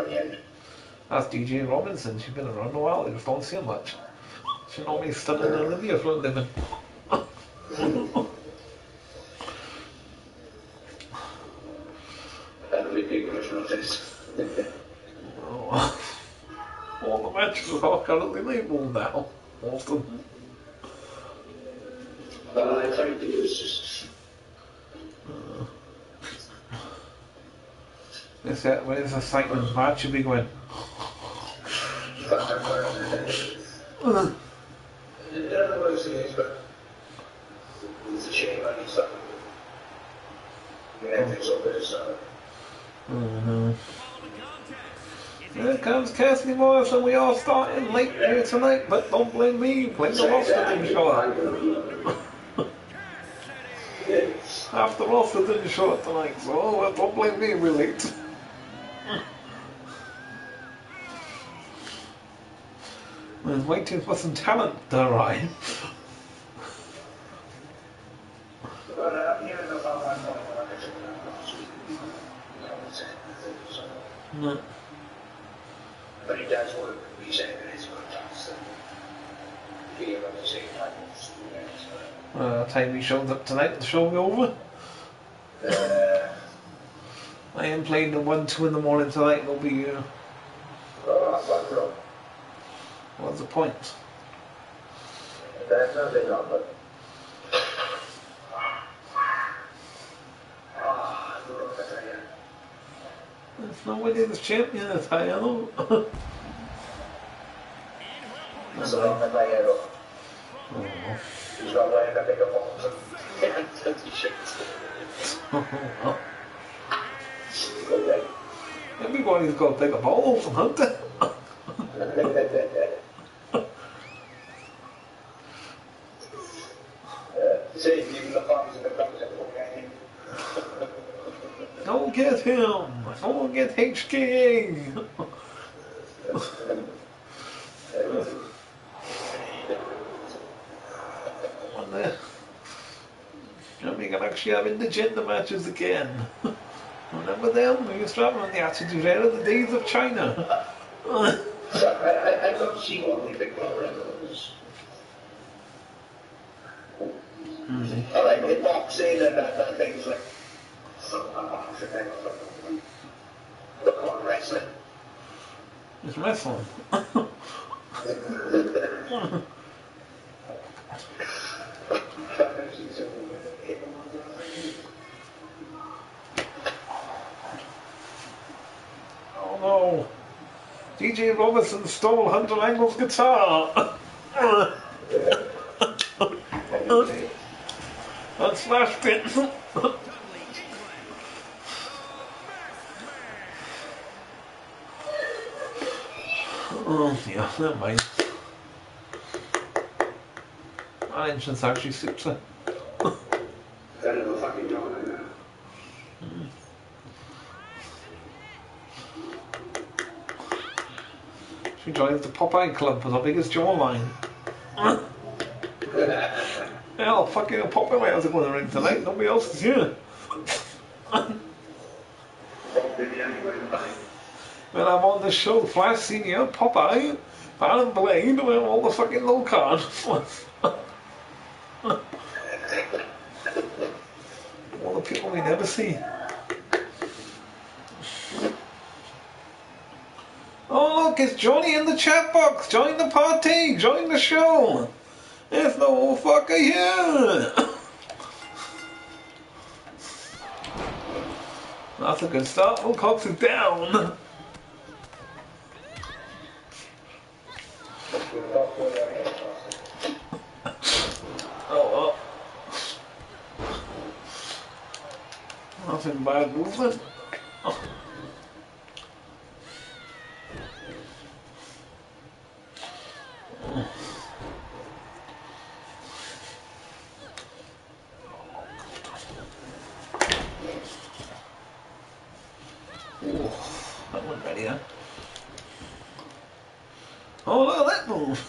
That's DJ Robinson. She's been around a while. You just don't see her much. She normally studying in Olivia for a living. All the matches are currently labelled now. Most of them. I think it was just. When is the cycling match should be going? It's a shame I need something. Everything's so good, so. Here comes Cassidy Morrison. We all starting late here tonight, but don't blame me. Blame the roster didn't show up. Half the roster didn't show up tonight, so don't blame me. We're late. We're waiting for some talent to arrive. No. But he does work. He's saying that it's good times. He about the same time. Time he shows up tonight, the show will be over. I am playing the 1-2 in the morning tonight. It'll be. What's the point? There's nothing on it. There's nobody that's champion at Hayano. So I'm the Bayero. He's got way to pick up balls and Everybody's got to pick a ball from Hunter. Don't get him! Don't get HKA! We can actually have intergender matches again. Remember them? We used to have them in the Attitude Era, the days of China. I don't see what we big power evidence. I like the boxing and things like look on wrestling. It's wrestling. Oh no! DJ Robinson stole Hunter Angle's guitar! And smashed it! Oh yeah, never mind. That entrance actually suits her. She joins the Popeye Club with the biggest jawline. Hell, fucking Popeye might have to go in the ring tonight. Nobody else is here. When I'm on the show, Flash Senior, Popeye, Alan Blade, with all the fucking low card. All the people we never see. Oh look, it's Johnny in the chat box. Join the party. Join the show. There's no fucker here. That's a good start. Wilcox is down. Oh well. Nothing bad movement. That wasn't ready, huh? Oh, look at that move!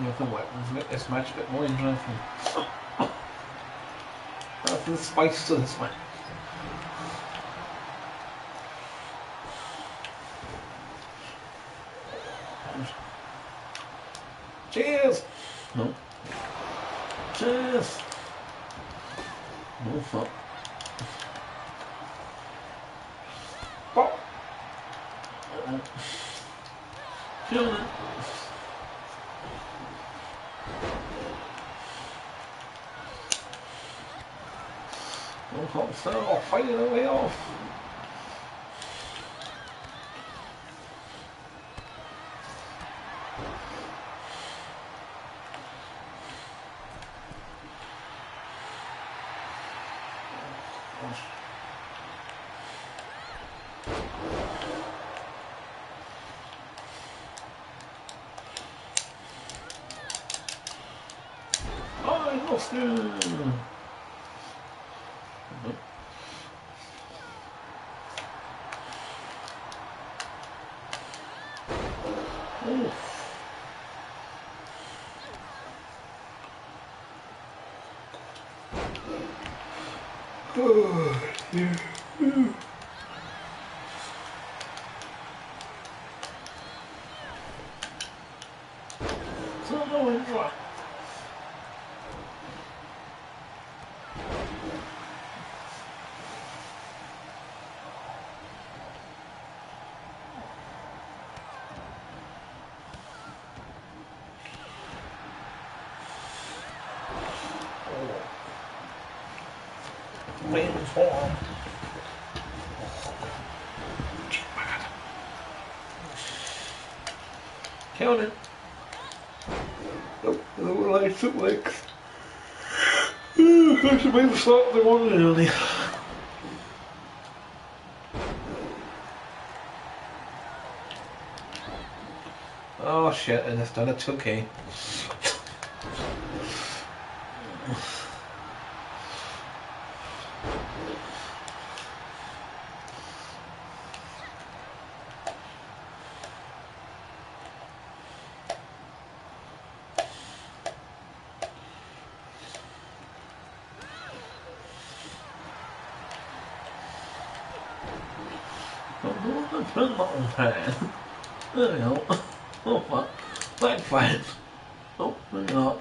with the weapons to make this match a bit more interesting. That's the spice to this one. Cheers! No. Cheers! No fuck. Pop! Feeling it. No fuck, start off, fighting their way off. I lost you. Oh, yeah. So no enjoy. Waiting for him. Count it. Nope, the little light suplex. I should make the stop they wanted earlier. Oh shit, I just done a 2K. It's been a long time. There we go. Oh fuck. Backfired. Oh, maybe not.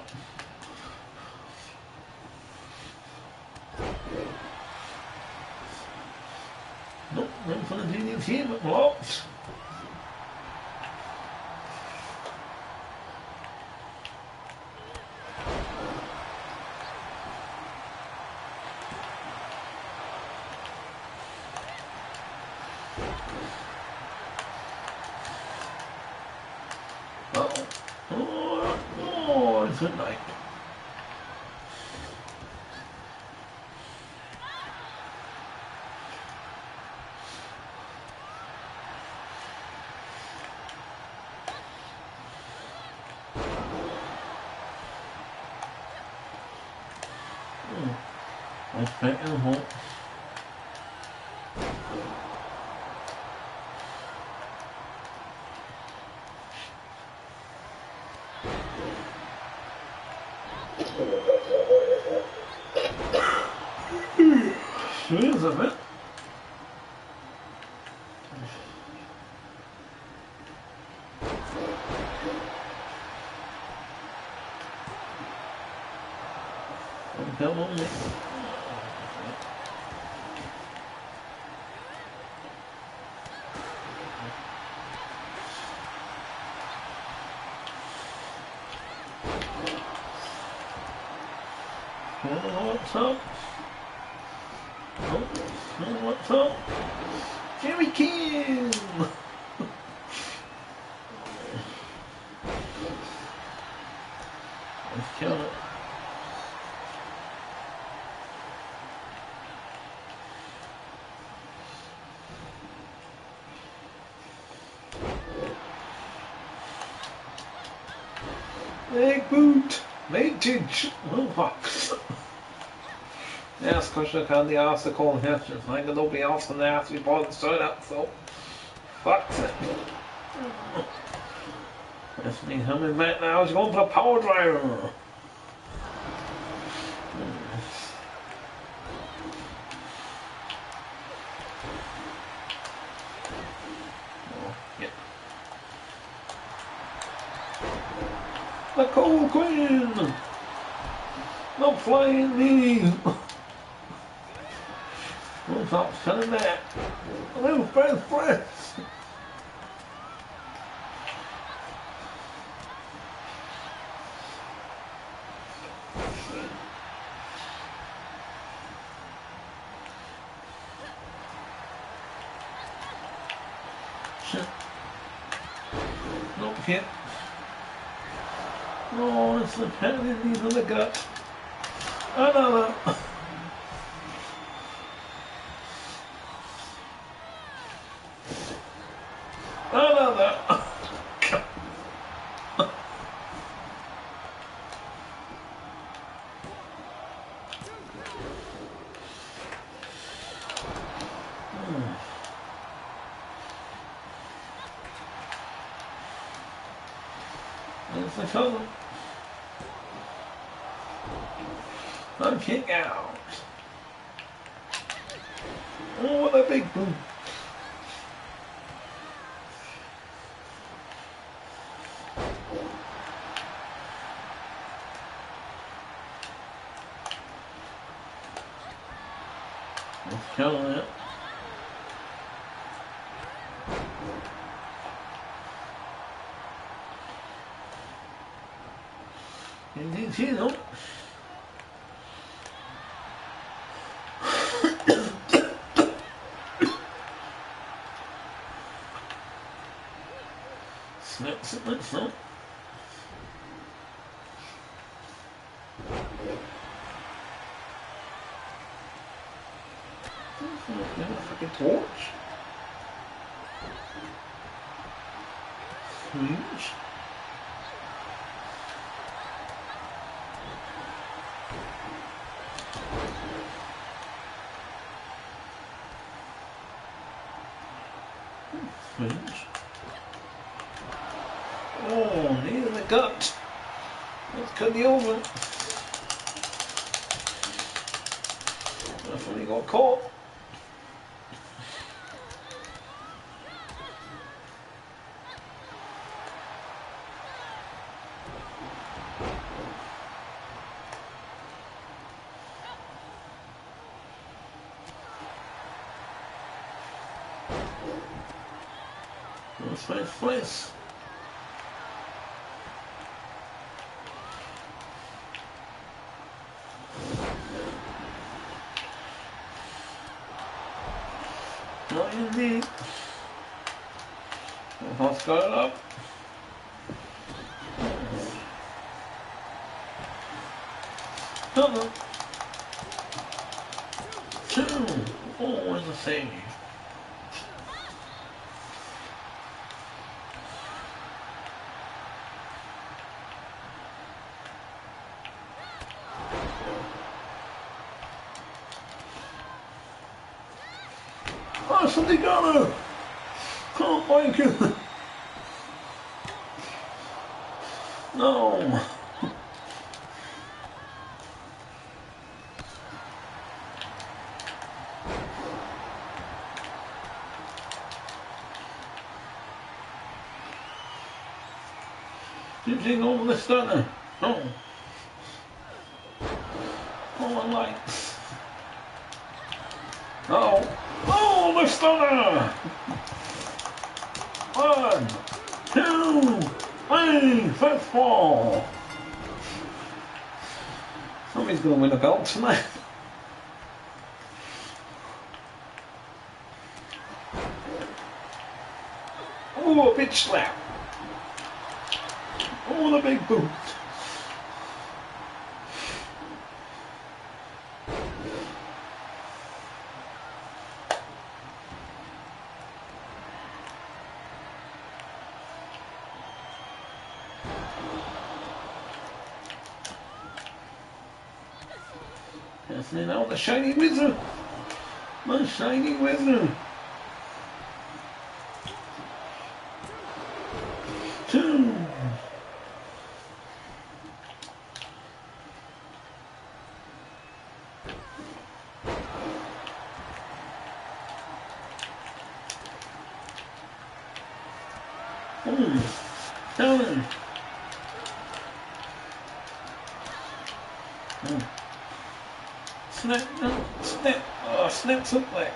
Nope, waiting for the DDT, but blocks. Good night. I spent in home. Jeez, a bit. Come on, what's up? Oh, what's up? Jerry King! Let's kill it. Leg boot! Matage! Oh fuck. Yes, because I had the arse to call him. I think nobody else in there after we bought the sign up, so fuck's it. That's me coming back now. He's going for a power driver. The Cold Queen! No flying me! Don't stop selling that! A little press! Shit. Nope, hit. Oh, it's the pen in the gut. Another. Another. There's the color. I'm kick out. Oh, what a big boom. Let's kill it. Indeed, you know. Snip. Freaking torch. Huge. Huge. Oh, knee in the gut. Let's cut the over. Definitely got caught. Let's place. Not indeed. Let's got it up. Another. Two. Oh, in the save. Oh, something got her! Oh my god! No! Using all the stunner. Oh. All the lights. Oh. Oh, the stunner! 1, 2, 3, first fall. Somebody's going to win a belt tonight. Oh, a bitch slap. Oh, the big boot. Passing it out, the shiny wizard. My shiny wizard. 2. Down. Snap, no, snap, oh, snap suplex.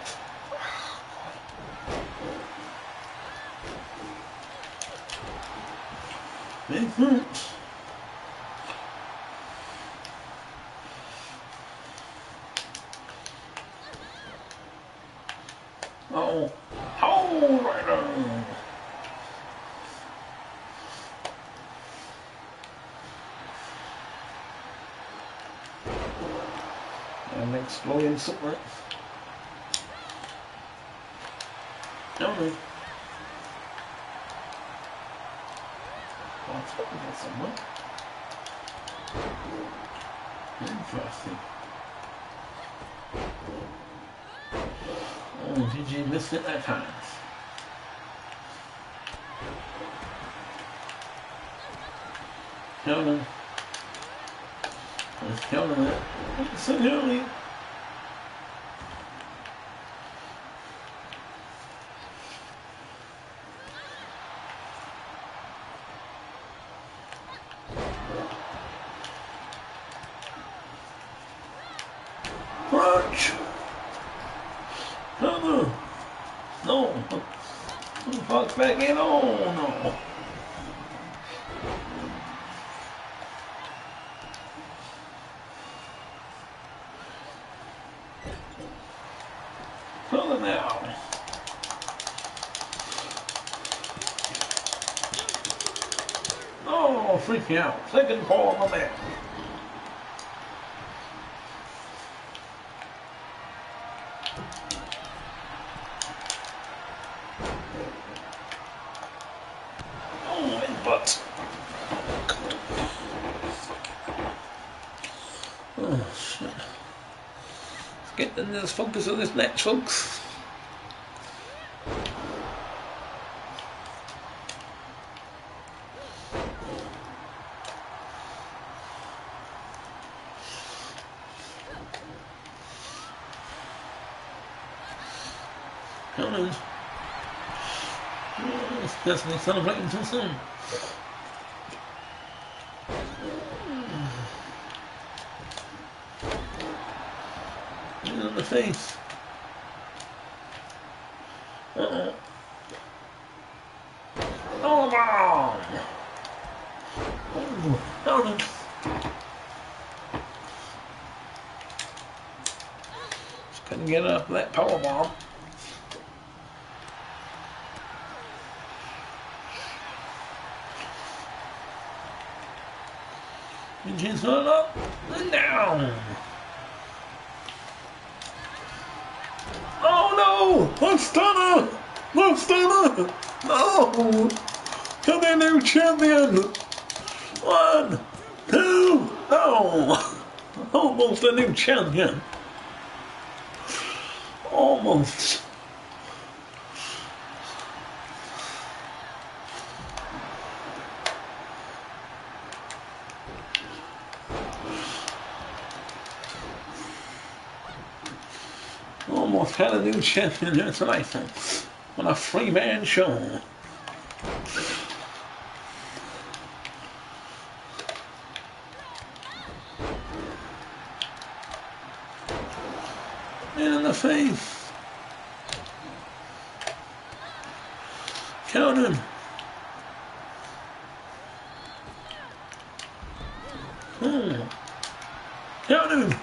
Big hurts. Oh, oh, right on. And exploding suplex. No. What's up with someone? Interesting. Oh, GG missed it that time. Counter. Let's counter that. So early. Crunch! Counter! No! Fox back in! Oh no! Counter now! Oh, freaking out! Second ball on the mat! But oh shit. Let's get in this focus on this match, folks. Come on. That's me celebrating too soon. In the face. Uh-oh. Oh, bomb! Oh, down it. Just couldn't get up that power bomb. And she's not up and down. Oh no! A stunner! No stunner! No! Come in, new champion! 1, 2, oh! Almost a new champion. Almost. Almost had a new champion here tonight on a 3-man show. In the face. Count him. Count him.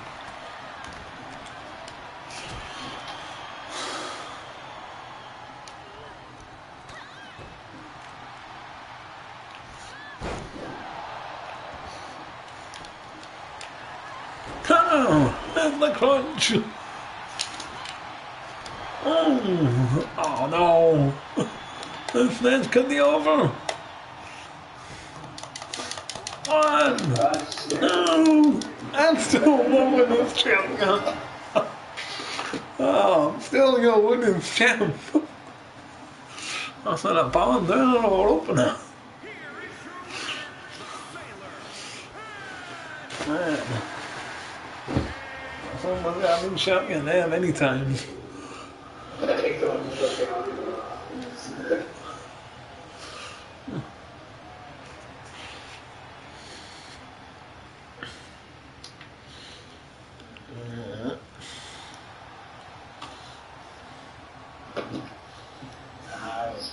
And the crunch. Oh no. This match could be over. 1, 2. I'm still the women's champion. Oh, I'm still your women's champ. I said a bomb down and all opener. Man. Somebody I've been champion there many times.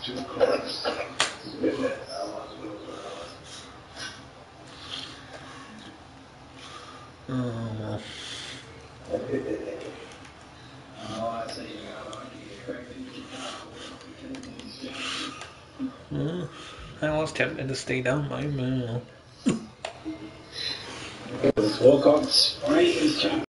I was tempted to stay down by Wilcox.